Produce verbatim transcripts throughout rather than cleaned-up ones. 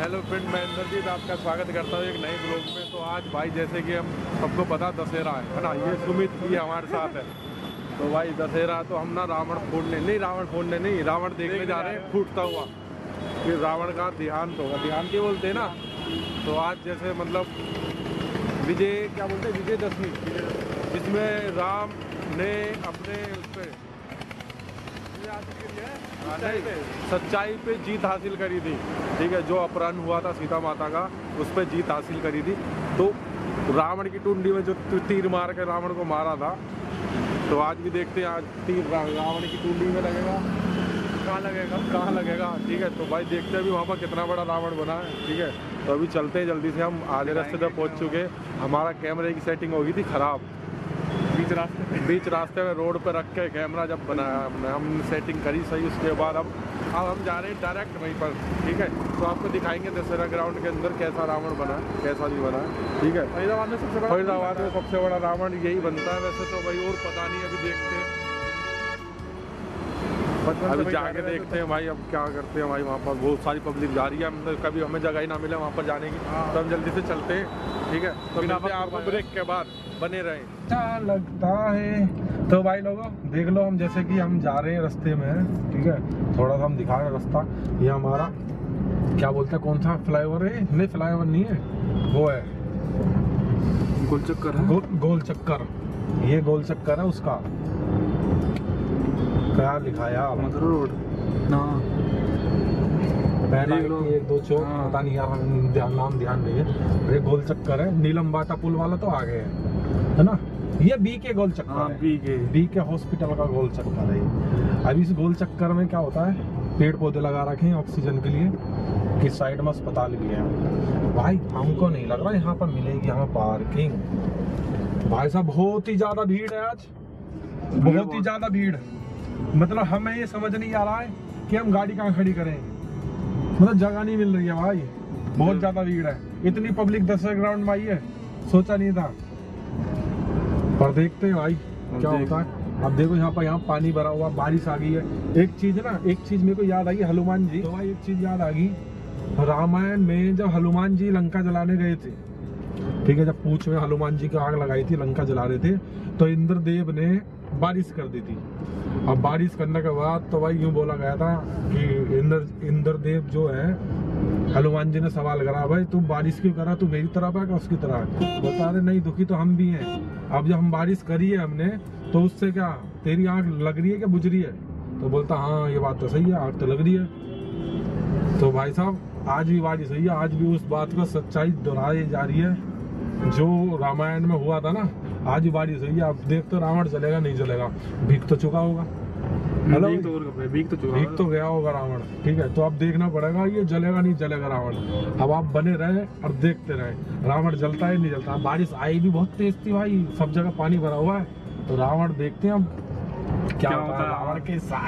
Hello friend, मैं इंद्रजीत आपका स्वागत करता हूँ एक नए ब्लॉग में। तो आज भाई जैसे कि हम सबको पता दशहरा है ना, ये सुमित भी हमारे साथ है। तो भाई दशहरा तो हम ना रावण फोड़ने नहीं रावण फोड़ने नहीं रावण देखने जा रहे हैं फूटता हुआ। फिर रावण का देहांत होगा, देहांत के बोलते हैं ना। तो आज जैसे मतलब विजय क्या बोलते हैं विजयदशमी, जिसमें राम ने अपने उस पर सच्चाई पे जीत हासिल करी थी। ठीक है, जो अपहरण हुआ था सीता माता का, उस पर जीत हासिल करी थी। तो रावण की टुंडी में जो तीर मार के रावण को मारा था, तो आज भी देखते हैं आज तीर रावण की टुंडी में लगेगा, कहाँ लगेगा कहाँ लगेगा। ठीक है, तो भाई देखते हैं अभी वहाँ पर कितना बड़ा रावण बना है। ठीक है, तो अभी चलते हैं जल्दी से, हम आधे रास्ते तक पहुँच चुके। हमारा कैमरे की सेटिंग हो गई थी ख़राब बीच रास्ते बीच रास्ते में रोड पर रख के कैमरा जब बनाया हमने हमने सेटिंग करी सही। उसके बाद अब अब हम जा रहे हैं डायरेक्ट वहीं पर। ठीक है, तो आपको दिखाएंगे दशहरा ग्राउंड के अंदर कैसा रावण बना है, कैसा नहीं बना है। ठीक है, फरीदाबाद में सबसे बड़ा फरीदाबाद में सबसे बड़ा रावण यही बनता है वैसे तो भाई, और पता नहीं, अभी देखते हैं, अभी जाके देखते हैं भाई अब क्या करते हैं। भाई वहाँ पर बहुत सारी पब्लिक जा रही है, मतलब कभी हमें जगह ही ना मिले वहाँ पर जाने की, तो हम जल्दी से चलते हैं। ठीक है, तो मिलते हैं आपको ब्रेक के बाद, बने रहें। अच्छा लगता है तो भाई लोगों देख लो, हम जैसे कि हम जा रहे हैं रास्ते में। ठीक है, थोड़ा सा हम दिखा रहे हैं रास्ता। ये हमारा क्या बोलते हैं, कौन सा फ्लाईओवर है? नहीं फ्लाईओवर नहीं है, वो है गोल चक्कर है। गो, गोल चक्कर, ये गोल चक्कर है। उसका क्या लिखा है यार, मथुरा रोड ना, एक दो चौक पता नहीं यार, ध्यान नाम ध्यान नहीं है। ये गोल चक्कर है, नीलम बाटा पुल वाला तो आगे है है ना। ये बी के गोल चक्कर है, बी के बी के हॉस्पिटल का गोल चक्कर है। अभी इस गोल चक्कर में क्या होता है, पेड़ पौधे लगा रखे हैं ऑक्सीजन के लिए, कि साइड में अस्पताल भी है। भाई हमको नहीं लग रहा यहाँ पर मिलेगी हमें पार्किंग। भाई साहब बहुत ही ज्यादा भीड़ है आज, बहुत ही ज्यादा भीड़। मतलब हमें ये समझ नहीं आ रहा है कि हम गाड़ी कहाँ खड़ी करें, मतलब जगह नहीं मिल रही है भाई, बहुत ज्यादा भीड़ है। इतनी पब्लिक दशहरा ग्राउंड में आई है, सोचा नहीं था। पर देखते हैं भाई क्या होता है। अब देखो यहाँ पर यहाँ पानी भरा हुआ, बारिश आ गई है। एक चीज ना, एक चीज मेरे को याद आई, हनुमान जी। तो भाई एक चीज याद आ गई, रामायण में जब हनुमान जी लंका जलाने गए थे, ठीक है, जब पूंछ में हनुमान जी की आग लगाई थी, लंका जला रहे थे, तो इंद्रदेव ने बारिश कर दी थी। अब बारिश करने के बाद तो भाई यूं बोला गया था कि इंद्र इंद्रदेव जो है, हनुमान जी ने सवाल करा, भाई तू बारिश क्यों करा, तू मेरी तरफ है क्या उसकी तरफ है? बता रहे नहीं, दुखी तो हम भी हैं। अब जब हम बारिश करी है हमने, तो उससे क्या तेरी आग लग रही है क्या बुझ रही है? तो बोलता हाँ ये बात तो सही है, आग तो लग रही है। तो भाई साहब आज भी बारिश हुई है, आज भी उस बात को सच्चाई दोहराई जा रही है जो रामायण में हुआ था ना, आज भी बारिश हुई है। अब देख तो रावण चलेगा नहीं चलेगा, भीग तो चुका होगा, हेलो भीग तो भीग तो चुका भीग तो गया होगा रावण। ठीक है, तो अब देखना पड़ेगा ये जलेगा नहीं जलेगा रावण। अब आप बने रहे और देखते रहे रावण जलता है नहीं जलता। बारिश आई भी बहुत तेज थी भाई, सब जगह पानी भरा हुआ है, तो रावण देखते हैं अब क्या होता है रावण के साथ।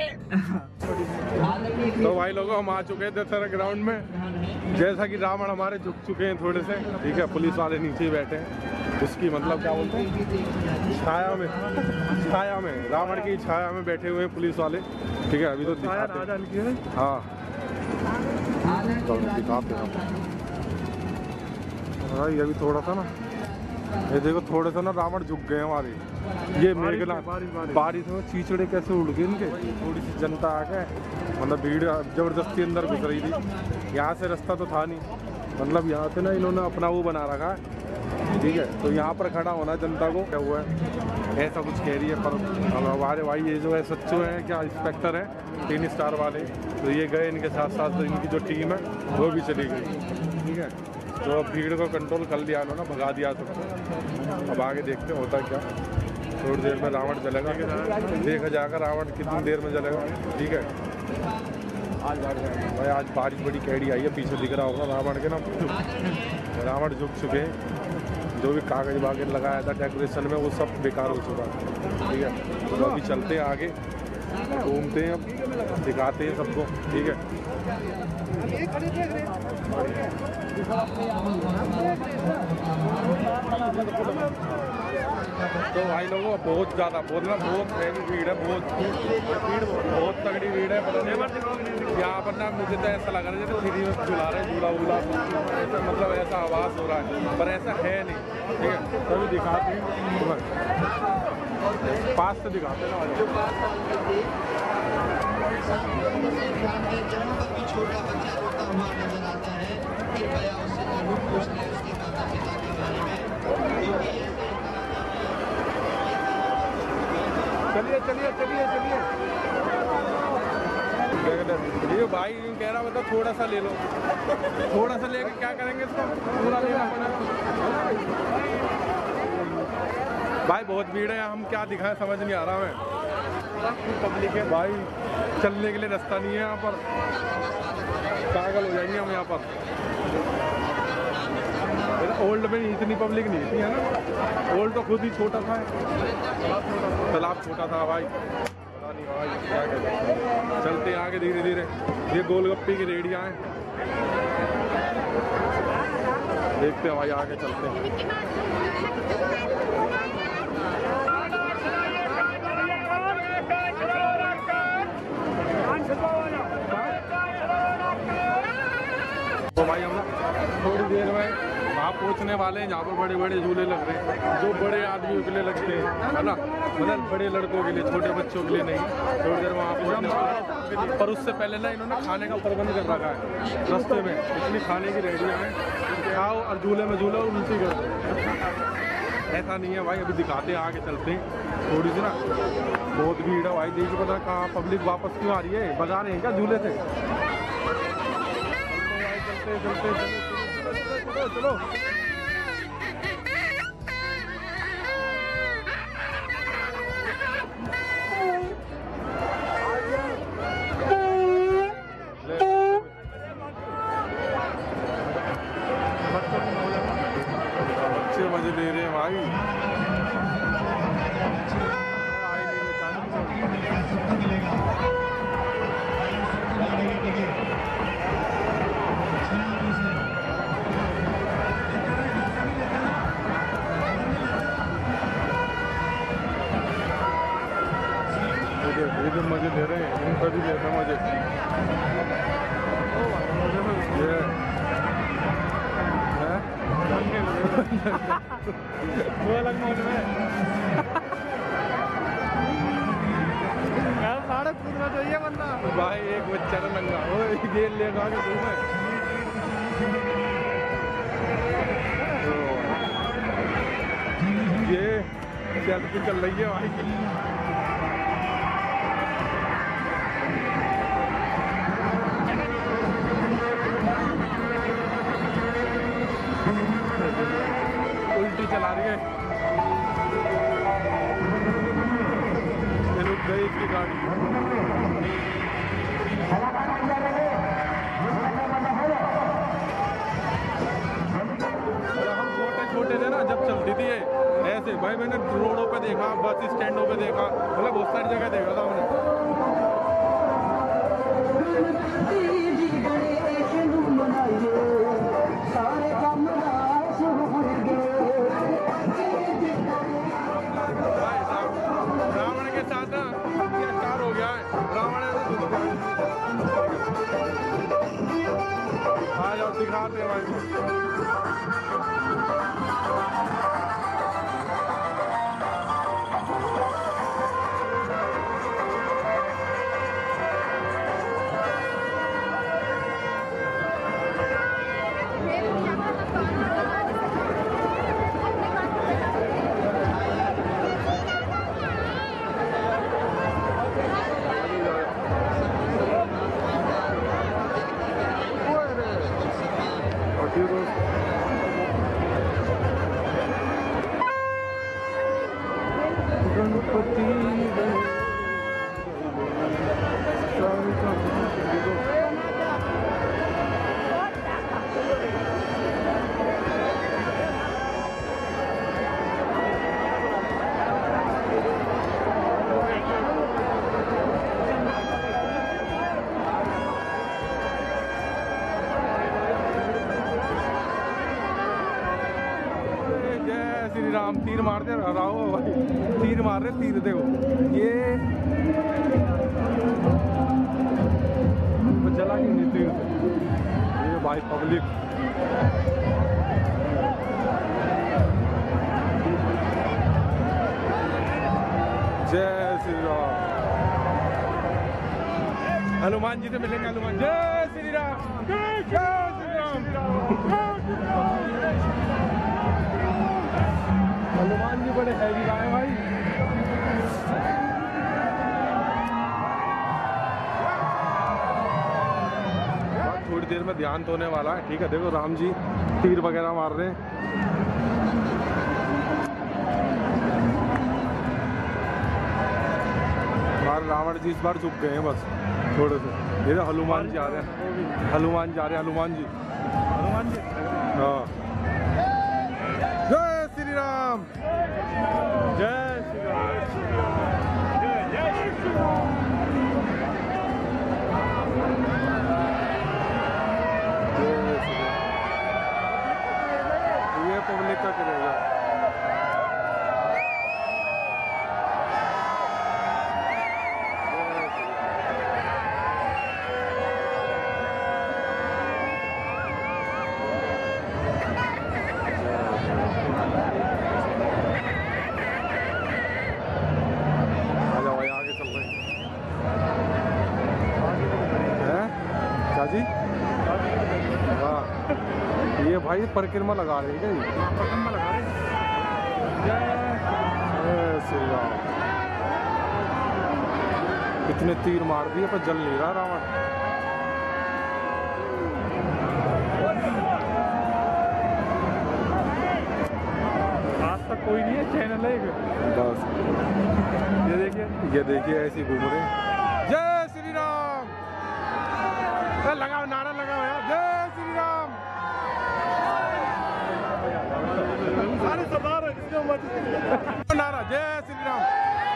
तो भाई लोगों हम आ चुके हैं दशहरा ग्राउंड में। जैसा कि रावण हमारे झुक चुके हैं थोड़े से। ठीक है, पुलिस वाले नीचे बैठे हैं, उसकी मतलब क्या बोलते हैं, छाया में छाया में रावण की छाया में बैठे हुए हैं पुलिस वाले। ठीक है, अभी तो दिखाते हैं। हाँ तो दिखाते हैं भाई, अभी थोड़ा सा ना, ये देखो थोड़े सा ना रावण झुक गए हमारे। ये मेघना बारिश में चीचड़े कैसे उड़ गए इनके। थोड़ी सी जनता आ गए, मतलब भीड़ जबरदस्ती अंदर घुस रही थी। यहाँ से रास्ता तो था नहीं, मतलब यहाँ से ना इन्होंने अपना वो बना रखा है। ठीक है, तो यहाँ पर खड़ा होना जनता को क्या हुआ है ऐसा कुछ कह रही है। पर हमारे भाई ये जो है सच्चू हैं, क्या इंस्पेक्टर हैं तीन स्टार वाले, तो ये गए, इनके साथ साथ इनकी जो टीम है वो भी चली गई। ठीक है, तो अब भीड़ को कंट्रोल कर लिया उन्होंने, भगा दिया सबको। अब आगे देखते हैं होता क्या। थोड़ी देर में रावण जलेगा, देखा जाएगा रावण कितनी देर में जलेगा। ठीक है, आज भाई आज बारिश बड़ी कैडी आई है, पीछे दिख रहा होगा रावण के ना, रावण झुक चुके हैं। जो भी कागज वागज लगाया था डेकोरेशन में वो सब बेकार हो चुका है। ठीक है, तो अभी चलते हैं आगे, घूमते हैं, अब दिखाते हैं सबको। ठीक है। तो भाई लोगों बहुत ज़्यादा बहुत ना बहुत हैवी भीड़ है, बहुत भीड़ बहुत तगड़ी भीड़ है। पता नहीं यहाँ पर ना मुझे तो ऐसा लग रहा है जैसे फ्री में झुला रहे हैं, झूला वूला ऐसा, मतलब ऐसा आवाज़ हो रहा है, पर ऐसा है नहीं। ठीक है, तभी दिखाते हैं, पास से दिखाते हैं ना। छोटा बच्चा रोता हुआ नजर आता है, कृपया उससे जरूर पूछ लें उसके माता पिता के बारे में। चलिए चलिए चलिए चलिए ये भाई यूँ कह रहा मतलब थोड़ा सा ले लो, थोड़ा सा लेके क्या करेंगे इसको, पूरा लेना पड़ेगा। भाई बहुत भीड़ है, हम क्या दिखाएं समझ नहीं आ रहा है। पब्लिक है भाई, चलने के लिए रास्ता नहीं है यहाँ पर, पागल हो जाएंगे हम यहाँ पर। ओल्ड में इतनी पब्लिक नहीं थी है ना, ओल्ड तो खुद ही छोटा था, तालाब छोटा था भाई, पता नहीं भाई क्या कहते हैं। चलते हैं आगे धीरे धीरे, ये गोलगप्पे की रेडियाँ हैं, देखते हैं भाई आगे चलते हैं। तो भाई हम थोड़ी देर में वहाँ पहुँचने वाले हैं जहाँ पर बड़े बड़े झूले लग रहे हैं, जो बड़े आदमियों के लिए लगते हैं है ना, मतलब बड़े लड़कों के लिए, छोटे बच्चों के लिए नहीं। थोड़ी देर वहाँ पहुँचने वाले, पर उससे पहले ना इन्होंने खाने का प्रबंध कर रखा है रास्ते में, इतनी खाने की रेडियाँ हैं, खाओ और झूले में झूलो और उल्टी करो। ऐसा नहीं है भाई, अभी दिखाते हैं, आगे चलते हैं थोड़ी सी ना, बहुत भीड़ है भाई। देखिए पता कहाँ पब्लिक वापस क्यों आ रही है, भगा रहे हैं क्या झूले से। चलते चलते चलो चलो चलो बच्चे मजे ले रहे हैं भाई। इधर मजे ले रहे हैं, इनका भी लेते हैं मजे। ये वो अलग मोड में साढ़े पूरा चाहिए बंदा भाई, एक बच्चा ना नंगा वो गेल लेगा के घूमे। ये सेल्फी चल रही है भाई। उल्टी चला रही है, रुक गई इसकी गाड़ी। हम छोटे छोटे थे ना जब चलती थी ये ऐसे भाई, मैंने रोडों पे देखा, बस स्टैंडों पे देखा, मतलब बहुत सारी जगह देखा था हमने। रावण के साथ ना अत्याचार हो गया है, रावण आ जाओ दिखाते हैं भाई। श्री राम। तीर मार दे राहो भाई, तीर मार रहे तीर। देखो ये जला क्यों नहीं तीर से? ये भाई पब्लिक जय श्री राम। हनुमान जी से मिलेंगे। हनुमान जय श्री राम, जय श्री राम। हनुमान जी बड़े हैवी आए भाई। थोड़ी देर में ध्यान तो होने वाला है, ठीक है। देखो राम जी तीर वगैरह मार रहे हैं। हमारे रावण जी इस बार चुप गए हैं बस थोड़े से। ये हनुमान जी आ रहे हैं, हनुमान जी आ रहे हैं। हनुमान जी, हनुमान जी हाँ। जय श्री राम, जय श्री राम, जय श्री राम। ये पब्लिक का करेगा। ये भाई परिक्रमा लगा रहे हैं क्या? परिक्रमा लगा रहे हैं। जय श्री राम। इतने तीर मार दिए पर जल नहीं रहा रावण। आज तक कोई नहीं है, चैनल है बस। ये देखिए, ये देखिए ऐसे घूम रहे हैं। जय श्री राम, लगाओ नारा लगाओ यार, जय श्री राम। सारे सरदार नारा जय श्री राम।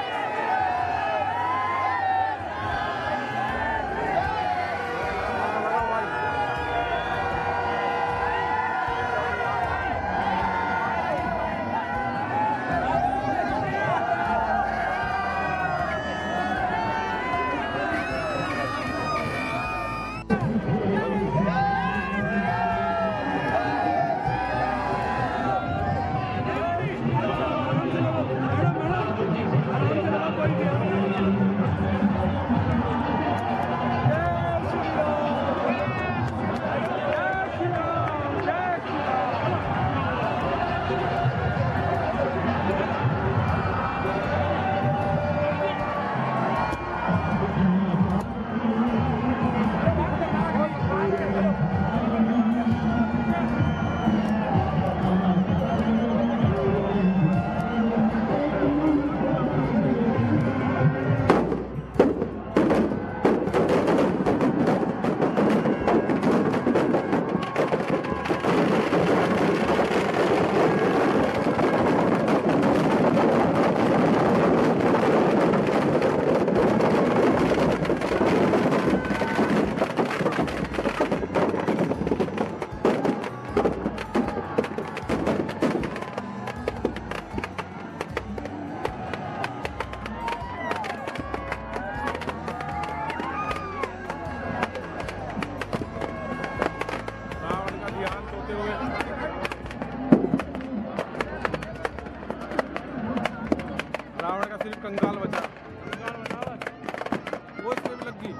कंगाल बचा, कंगाल बचा वो इसमें भी लग गई।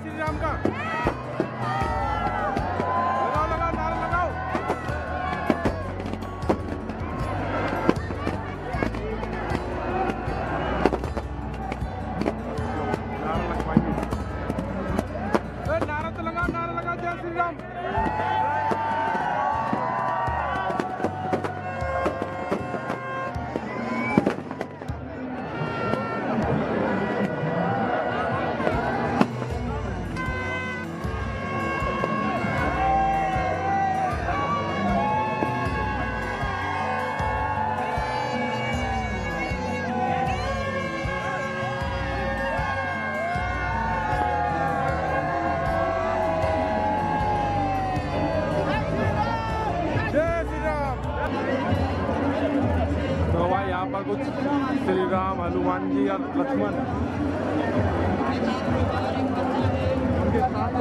श्री राम का लगाओ लगाओ नारा लगाओ। नारा तो लगाओ, नारा लगाओ, जय श्री राम। तो भाई यहाँ पर कुछ श्री राम, हनुमान जी और लक्ष्मण उनके साथ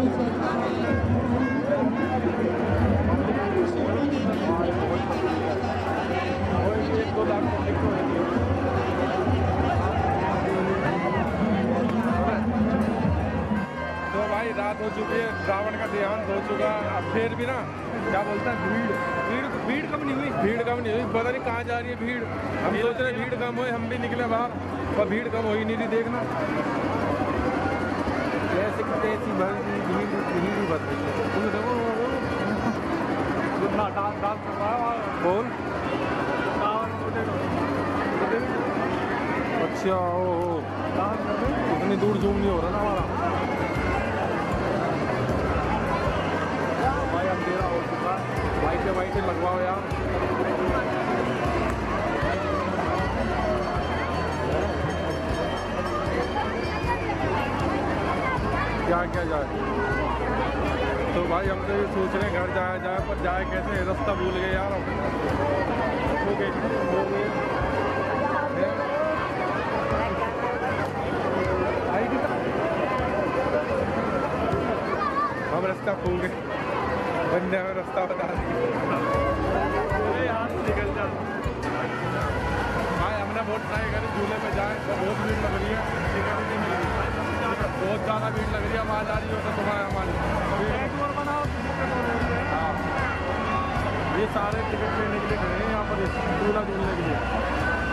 एक दो लाख तो भाई रात हो चुकी है, रावण का देहांत हो चुका। अब फिर भी ना क्या बोलता है भीड़ भीड़ भीड़ कम नहीं हुई, भीड़ कम नहीं हुई, पता नहीं कहाँ जा रही है भीड़। हम सोच रहे भीड़ कम हुई, हम भी निकले बाहर पर भीड़ कम हो ही नहीं रही। देखना ऐसे कैसी भर भीड़ भीड़ ही भर रही है। तुम देखो डांस डांस कर रहा है बोल। अच्छा ओ इतनी दूर जूम नहीं हो रहा ना हमारा भाई। अंधेरा हो चुका है, लाइटें वाइटें लगवाओ यार। क्या क्या जाए तो भाई हम तो ये सोच रहे हैं घर जाया जाए, पर जाए कैसे, रास्ता भूल गए यार। हो गए हो गए हम रास्ता भूल गए, बंदे हमें रास्ता बता निकल जा भाई। हमने बहुत ट्राई करी झूले में जाए, बहुत भीड़ लग रही है, टिकट नहीं मिल रही, बहुत ज़्यादा भीड़ लग रही है। आवाज आ रही हो तो तुम्हारे हमारी हाँ ये सारे टिकट लेने के लिए खड़े हैं यहाँ पर झूला झूलने के लिए।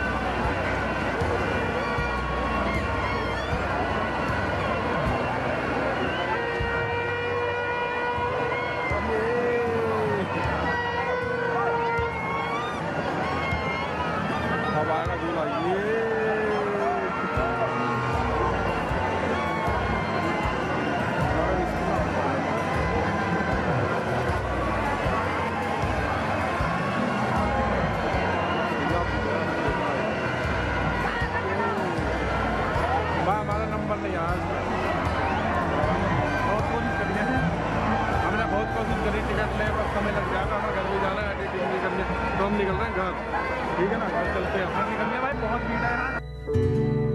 हवा का झूला ये भाई हमारा नंबर नहीं आया। बहुत कोशिश करी है हमने, बहुत कोशिश करी टिकट ले, पर समय लग जाएगा, हमें घर भी जाना है, एडिटिंग भी करनी, तो हम निकल रहे हैं घर। ठीक है ना, घर चलते हैं। निकलने भाई बहुत भीड़ है।